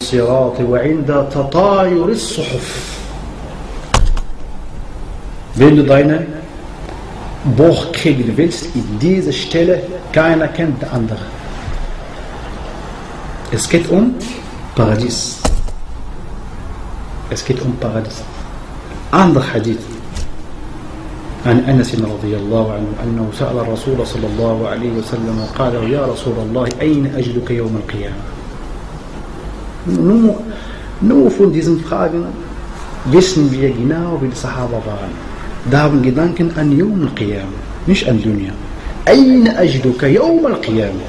الصراط وعند تطاير الصحف. Wenn du deine Buch kriegen willst, in dieser Stelle, keiner kennt der andere. Es geht um Paradies. Es geht um Paradies. Andere Hadith. عن أنس رضي الله عنه أنه سأل الرسول صلى الله عليه وسلم وقال يا رسول الله أين أجدك يوم القيامة. Nur von diesen Fragen wissen wir genau, wie die Sahaba waren. Da haben Gedanken an Yawm al-Qiyamah, nicht an Dunya. أين أجدك يوم القيامة.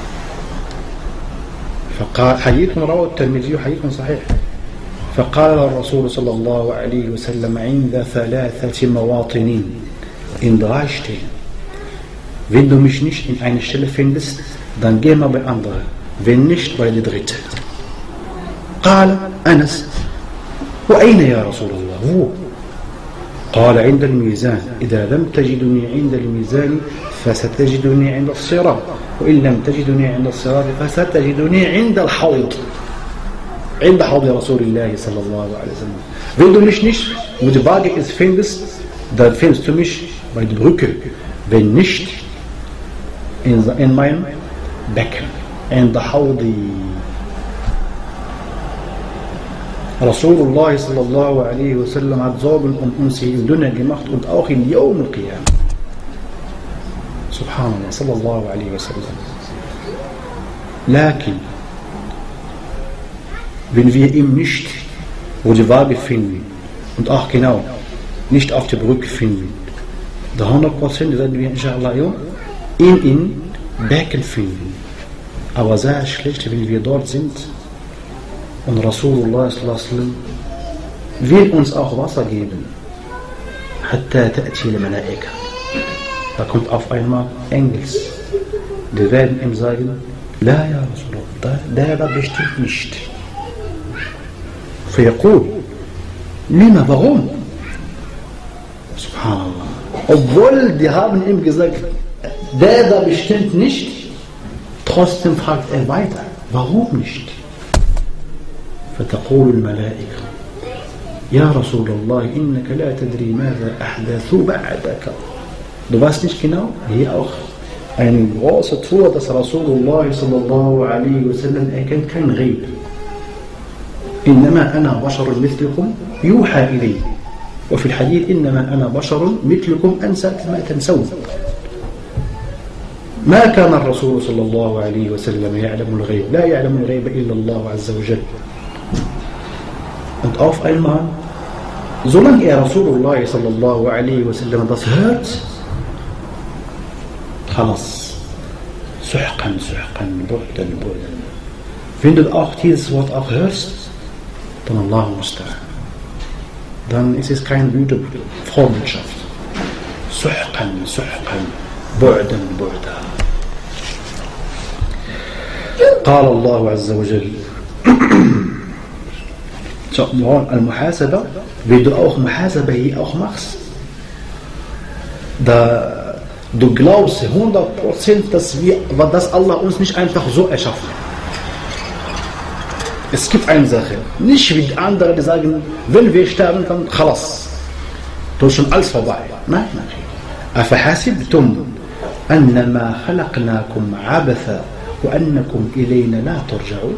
فقال حديث رواه الترمذي حديث صحيح. فقال الرسول صلى الله عليه وسلم عند 3 مواطن in 3 Stellen. Wenn du mich nicht in einer Stelle findest, dann geh mal bei anderen. Wenn nicht, bei der dritte. قال أنس وأين يا رسول الله هو؟ قال عند الميزان إذا لم تجدني عند الميزان فستجدني عند الصراط وإن لم تجدني عند الصراط فستجدني عند الحوض. عند حوض رسول الله صلى الله عليه وسلم. Wenn du mich nicht mit der Waage findest, dann findest du mich bei der Brücke. Wenn nicht, in meinem Becken. In der Haudi. Rasulullah sallallahu alaihi wasallam hat Sorgen uns hier in Dunya gemacht und auch in Yawm al-Qiyamah. Subhanallah sallallahu alaihi wasallam. Lakin, wenn wir ihn nicht, wo die Waage finden und auch genau nicht auf der Brücke finden, da 100% werden wir inshallah in Becken finden. Aber sehr schlecht, wenn wir dort sind und Rasulullah sallallahu alaihi wasallam will uns auch Wasser geben. Hatta ta'ti al-Malaika. Da kommt auf einmal Engels. Die werden ihm sagen, La ya Rasulullah, der war bestimmt nicht. فيقول لما warum? Subhanallah. Obwohl die haben ihm gesagt, der da bestimmt nicht, trotzdem fragt er weiter, warum nicht? فتقول الملائكة يا رسول الله إنك لا تدري ماذا أحدثوا بعدك. Du weißt nicht genau, hier auch eine große Tour, dass Rasulullah sallallahu alaihi wasallam erkennt kein Ghaib. إنما أنا بشر مثلكم يوحى إلي وفي الحديث إنما أنا بشر مثلكم أنسى كما تنسون. ما كان الرسول صلى الله عليه وسلم يعلم الغيب لا يعلم الغيب إلا الله عز وجل. Und auf einmal, solange Rasulullah sallallahu alaihi wasallam das hört, خلاص سحقا سحقا بعدا بعدا. Wenn du auch dieses Wort auch hörst, dann Allah musta'an. Dann ist es kein gute Vorbotschaft. Suhqan, suhqan, bu'dan, bu'da. قال الله عز وجل. So, Al-Muhasaba, wenn du auch Muhasaba hier auch machst, da du glaubst 100%, dass Allah uns nicht einfach so erschaffen. Es gibt eine Sache, nicht wie die anderen, die sagen, wenn wir sterben, dann khalas, du ist schon alles vorbei. Nein, nein. أفحسبتم أنما خلقناكم عبثا وأنكم إلينا لا ترجعون.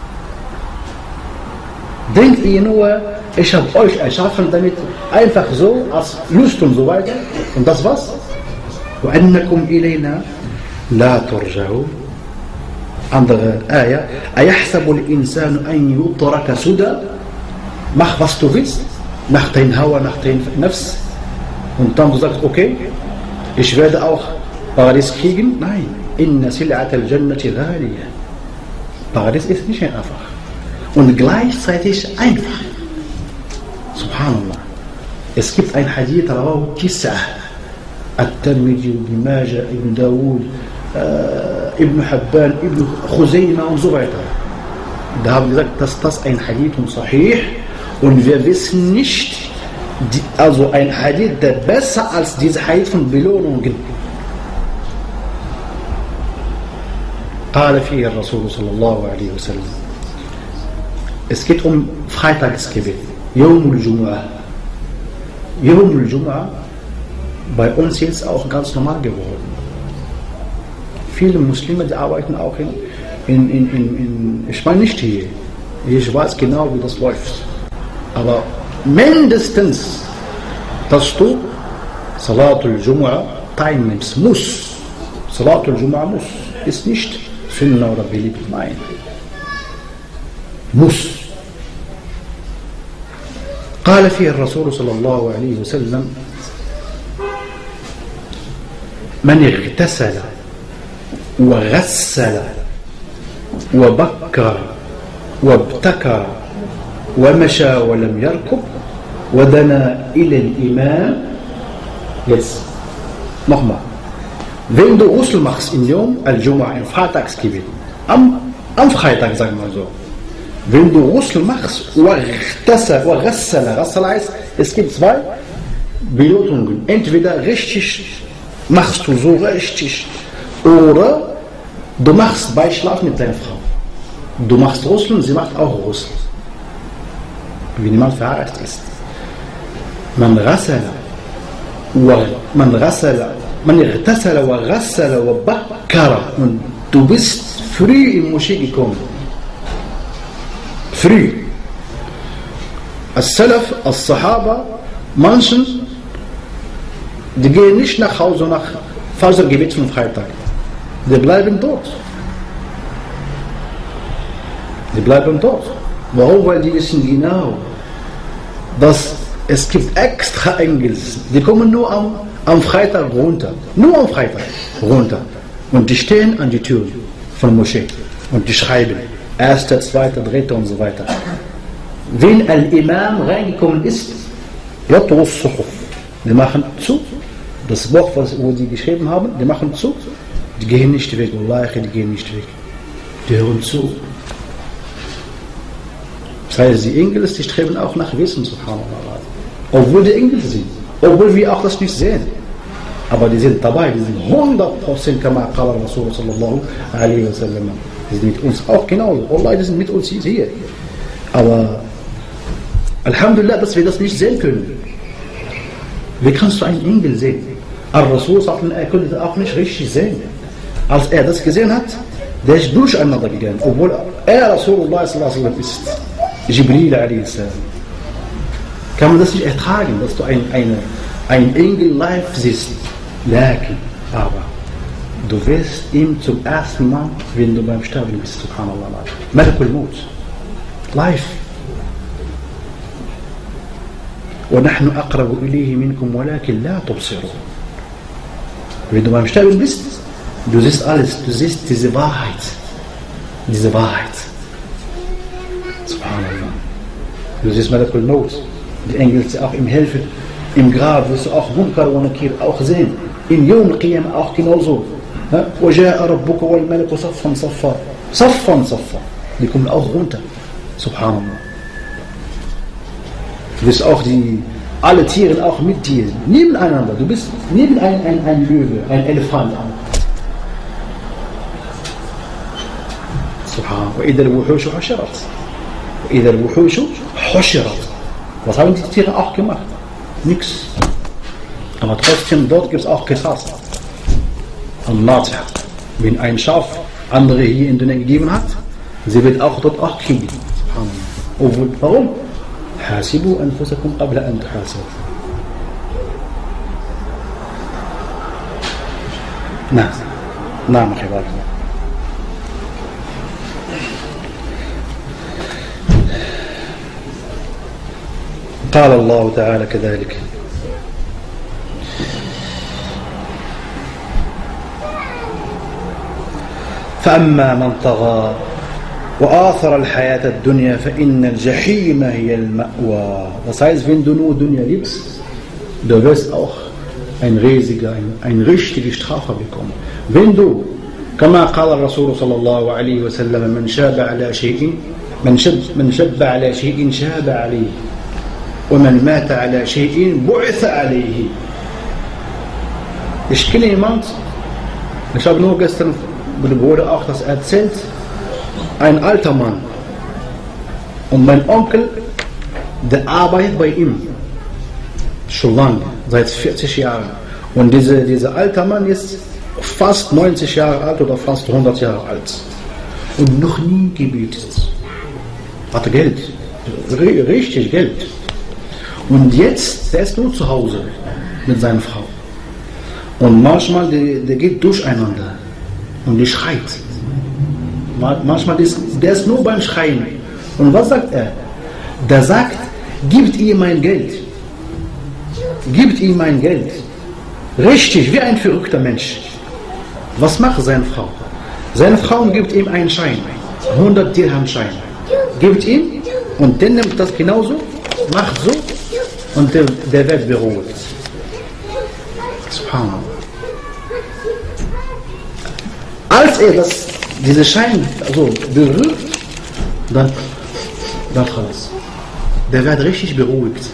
Denkt ihr nur, ich habe euch erschaffen, damit einfach so, als Lust und so weiter, und das war's? وأنكم إلينا لا ترجعون. Andere Ayah, أيحسب الإنسان أن يترك سدى. Mach was du willst, nach dein Hawa, nach dein Nafs, und dann du sagst, okay, ich werde auch Paradies kriegen. Nein, inna sil'at al-jannati ghaliya. Paradies ist nicht einfach und gleichzeitig einfach. Subhanallah. Es gibt ein Hadith, rawahu Tis'ah, At-Tirmidhi, Ibn Majah, Ibn Dawud, Ibn Habban, Ibn Khuzaymah und so weiter. Da haben gesagt, dass das ein Hadith und Sahih, und wir wissen nicht, also ein Hadith, der besser als dieser Hadith von Belohnungen. قال فيه الرسول صلى الله عليه وسلم Es geht um Freitagsgebet. Yawmul Jumu'ah. Yawmul Jumu'ah, bei uns jetzt auch ganz normal geworden. Viele Muslime, die arbeiten auch ich meine nicht hier. Ich weiß genau, wie das läuft. Aber mindestens, dass du Salatul Jumu'ah teilnimmst, muss. Salatul Jumu'ah muss. Ist nicht Sunnah oder beliebt, nein. Muss. قال فيه الرسول صلى الله عليه وسلم من اغتسل وغسل وبكر وابتكر ومشى ولم يركب ودنا إلى الإمام. Jetzt nochmal. Wenn du Ghusl machst in Yom al-Jumu'ah, im Freitagsgebet, am Freitag, sagen wir so, wenn du Ghusl machst, Ghassala heißt, es gibt zwei Benotungen. Entweder richtig machst du so richtig, oder du machst Beischlaf mit deiner Frau. Du machst Ghusl und sie macht auch Ghusl. Wie niemand verheiratet ist. Man اغتسل وغسل وبكر. Und du bist früh in die Moschee gekommen. Früh. As-Salaf, As-Sahaba, manchen, die gehen nicht nach Hause nach Fajr-Gebet vom Freitag. Die bleiben dort. Die bleiben dort. Warum? Weil die wissen genau, dass es gibt extra Engel, die kommen nur am Freitag runter. Nur am Freitag runter. Und die stehen an die Tür von der Moschee. Und die schreiben. Erster, zweiter, dritter und so weiter. Wenn ein Imam reingekommen ist, die machen zu. Das Buch, wo die geschrieben haben, die machen zu. Die gehen nicht weg. Wallahi, die gehen nicht weg. Die hören zu. Das heißt, die Engel, die streben auch nach Wissen, subhanallah. Obwohl die Engel sind. Obwohl wir auch das nicht sehen. Aber die sind dabei, die sind 100% kama qala Rasul sallallahu alaihi wasallam. Die sind mit uns auch genauso. Allah, die sind mit uns hier. Aber Alhamdulillah, dass wir das nicht sehen können. Wie kannst du einen Engel sehen? Al-Rasul sagt, er konnte auch nicht richtig sehen. Als er das gesehen hat, der ist durcheinander gegangen. Obwohl er Rasulullah sallallahu alaihi wasallam ist. Jibril alaihi salam. Kann man das nicht ertragen, dass du ein Engel live siehst. Aber du wirst ihm zum ersten Mal, wenn du beim Sterben bist, subhanallah, Malakul Maut, live. وَنَحْنُ أَقْرَبُ إِلَيْهِ مِنْكُمْ وَلَكِنْ لَا تُبْصِرُونَ. Wenn du beim Sterben bist, du siehst alles, du siehst diese Wahrheit. Diese Wahrheit. Subhanallah. Du siehst Malakul Maut. Die Engel sind auch im Helfen. Im Grab wirst du auch Munkar und Nakir auch sehen. Im Yawm al-Qiyam auch genauso. وَجَاءَ رَبُّكَ وَالْمَلَكُ صَفًّا صَفًّا. صَفًّا صَفًّا. Die kommen auch runter. Subhanallah. Du bist auch alle Tiere auch mit dir. Nebeneinander. Du bist neben ein Löwe, ein Elefant auch. Subhanallah. وَإِذَا الْوُحُوشُ حُشِرَتْ. وَإِذَا الْوُحُوشُ حُشِرَتْ. Was haben die Tiere auch gemacht? Nix. Aber trotzdem, dort gibt es auch Qisas. Al-Natih. Wenn ein Schaf andere hier in Dunya gegeben hat, sie wird auch dort auch kriegen. Obwohl, warum? Hasibu anfusakum qabla an tuhasibu. نعم خبار. قال الله تعالى كذلك فأما من طغى وآثر الحياة الدنيا فإن الجحيم هي المأوى. Das heißt, wenn du nur Dunya liebst, du wirst auch ein richtige Strafe bekommen. Wenn du, كما قال الرسول صلى الله عليه وسلم من شاب على شيء شاب عليه ومن مات على شيء بعث عليه. Ich kenne jemand, ich habe nur gestern mit dem Bruder auch das erzählt, ein alter Mann, Und mein Onkel, der arbeitet bei ihm. Schon lange, seit 40 Jahren. Und dieser alte Mann ist fast 90 Jahre alt oder fast 100 Jahre alt. Und noch nie gebetet. Hat Geld. Richtig Geld. Und jetzt, der ist nur zu Hause mit seiner Frau. Und manchmal, der geht durcheinander. Und die schreit. Manchmal, der ist nur beim Schreien. Und was sagt er? Der sagt, gibt ihr mein Geld. Gibt ihm mein Geld. Richtig, wie ein verrückter Mensch. Was macht seine Frau? Seine Frau gibt ihm einen Schein, 100 Dirham Schein. Gibt ihm und der nimmt das genauso, macht so und der wird beruhigt. Subhanallah. Als er diese Schein also berührt, dann alles. Der wird richtig beruhigt.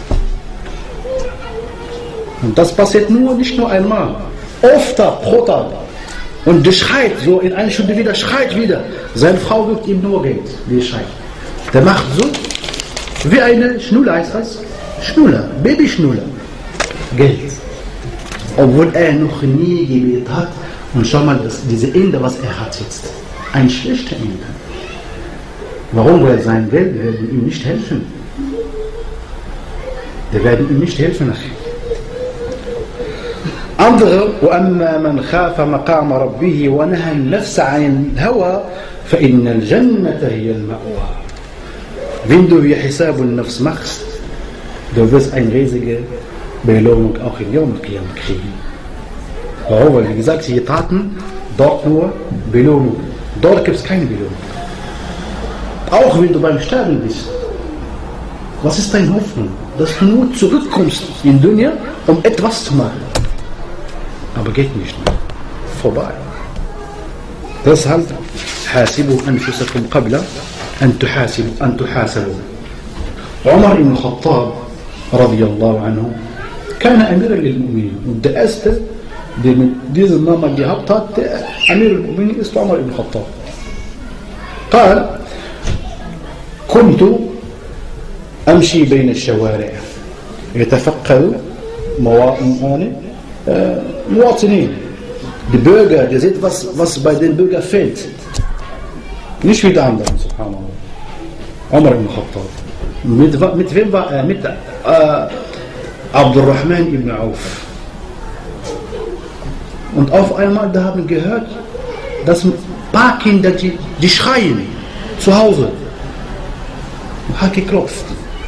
Und das passiert nicht nur einmal, öfter pro Tag. Und der schreit so in einer Stunde wieder, schreit wieder. Seine Frau gibt ihm nur Geld, der schreit. Der macht so, wie eine Schnuller heißt das? Schnuller, Babyschnuller. Geld. Obwohl er noch nie gebetet hat. Und schau mal, diese Ende, was er hat jetzt. Ein schlechter Ende. Warum? Weil sein Geld werden ihm nicht helfen. Die werden ihm nicht helfen nachher. Andere, وَأَمَّا مَنْ خَافَ مَقَامَ رَبِّهِ وَنَهَى النَّفْسَ عَنِ الْهَوَى فَإِنَّ الْجَنَّةَ هِيَ الْمَأْوَى. Wenn du hier Hisab und Nafs machst, du wirst eine riesige Belohnung auch in Yom Qiyam kriegen. Warum? Weil wie gesagt, die Taten, dort nur Belohnung. Dort gibt es keine Belohnung. Auch wenn du beim Sterben bist. Was ist deine Hoffnung? Dass du nur zurückkommst in Dunya, um etwas zu machen. Aber geht nicht mehr. Vorbei. Deshalb حاسبوا أنفسكم قبل أن تحاسبوا. عمر بن الخطاب رضي الله عنه كان أميرا للمؤمنين. Und der erste, der mit diesem Namen gehabt hat, der Amir al-Mu'minin ist Umar ibn Khattab. قال كنت أمشي بين الشوارع يتفقد مواطنين. Die Bürger, der sieht, was bei den Bürgern fehlt. Nicht wie die anderen, subhanallah. Umar ibn Khattab. Mit wem war er? Mit Abdurrahman ibn Auf. Und auf einmal, da haben gehört, dass ein paar Kinder, die schreien, zu Hause. Und hat geklopft.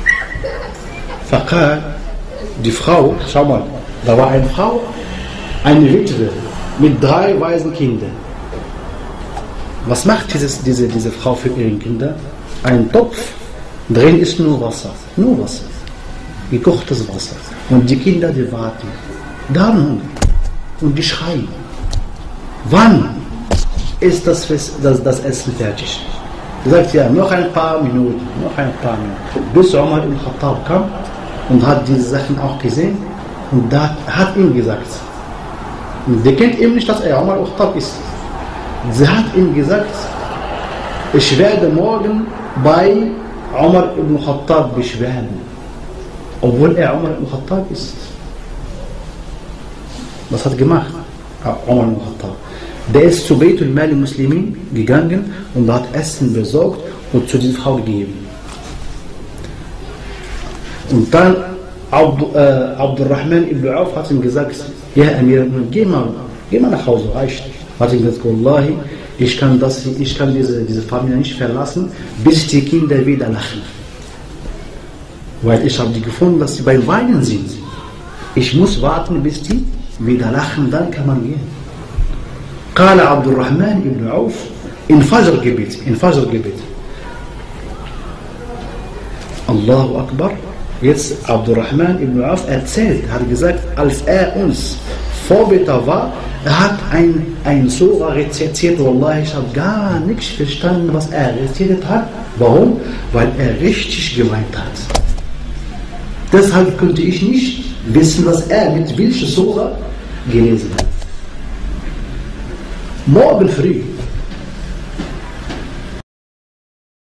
Faqal, die Frau, schau mal, da war eine Frau, eine Witwe mit 3 weisen Kindern. Was macht diese Frau für ihre Kinder? Ein Topf, drin ist nur Wasser. Nur Wasser. Gekochtes Wasser. Und die Kinder, die warten. Da haben Hunger. Und die schreien. Wann ist das Essen fertig? Sie sagt, ja, noch ein paar Minuten. Bis Umar ibn Khattab kam und hat diese Sachen auch gesehen. Und da hat ihm gesagt, der kennt eben nicht, dass er Umar ibn Khattab ist. Sie hat ihm gesagt, ich werde morgen bei Umar ibn Khattab beschweren, obwohl er Umar ibn Khattab ist. Was hat gemacht Umar ibn Khattab? Der ist zu Beitul Mal Muslimin gegangen und hat Essen besorgt und zu dieser Frau gegeben. Und dann Abdurrahman ibn Auf hat ihm gesagt, ja Amir, geh mal nach Hause, reicht. Hat ihm gesagt, Wallahi, ich kann diese Familie nicht verlassen, bis die Kinder wieder lachen. Weil ich habe die gefunden, dass sie beim Weinen sind. Ich muss warten, bis die wieder lachen, dann kann man gehen. قال عبد الرحمن ibn Auf in Fajr-Gebet. Allahu Akbar. Jetzt Abdurrahman ibn Auf erzählt, hat gesagt, als er uns Vorbeter war, er hat ein Surah rezitiert. Wallahi, ich habe gar nichts verstanden, was er rezitiert hat. Warum? Weil er richtig geweint hat. Deshalb könnte ich nicht wissen, was er mit welcher Surah gelesen hat. Morgen früh